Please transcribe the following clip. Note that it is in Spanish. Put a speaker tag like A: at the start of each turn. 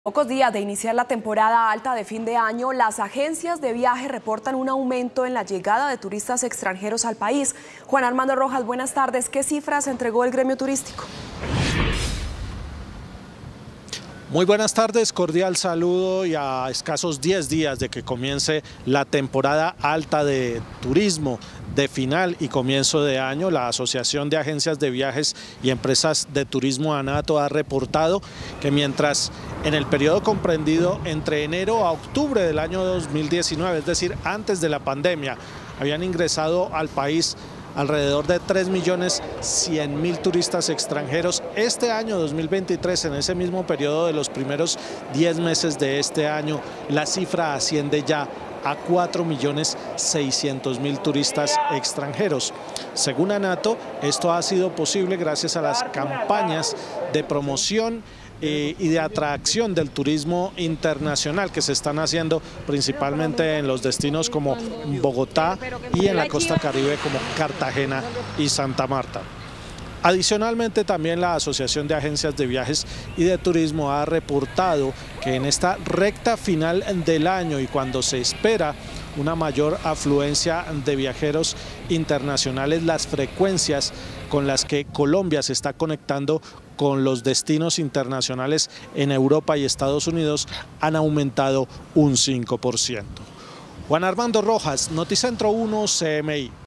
A: Pocos días de iniciar la temporada alta de fin de año, las agencias de viaje reportan un aumento en la llegada de turistas extranjeros al país. Juan Armando Rojas, buenas tardes. ¿Qué cifras entregó el gremio turístico?
B: Muy buenas tardes, cordial saludo y a escasos 10 días de que comience la temporada alta de turismo de final y comienzo de año, la Asociación de Agencias de Viajes y Empresas de Turismo ANATO ha reportado que mientras en el periodo comprendido entre enero a octubre del año 2019, es decir, antes de la pandemia, habían ingresado al país alrededor de 3.100.000 turistas extranjeros. Este año 2023, en ese mismo periodo de los primeros 10 meses de este año, la cifra asciende ya a 4.600.000 turistas extranjeros. Según ANATO, esto ha sido posible gracias a las campañas de promoción y de atracción del turismo internacional que se están haciendo principalmente en los destinos como Bogotá y en la costa caribe como Cartagena y Santa Marta. Adicionalmente, también la Asociación de Agencias de Viajes y de Turismo ha reportado que en esta recta final del año y cuando se espera una mayor afluencia de viajeros internacionales, las frecuencias con las que Colombia se está conectando con los destinos internacionales en Europa y Estados Unidos han aumentado un 5%. Juan Armando Rojas, Noticentro 1 CMI.